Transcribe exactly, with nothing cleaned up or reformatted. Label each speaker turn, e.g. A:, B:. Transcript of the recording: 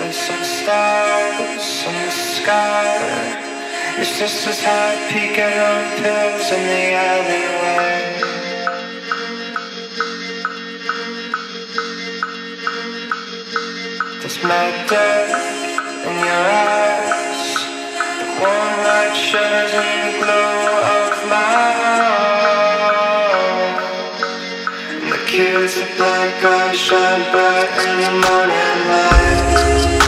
A: some stars in the sky. Your sister's high peeking on pills in the alleyway. There's my death in your eyes. The warm light shudders in the glow of my home. And the kids at black eyes shine bright in the morning light.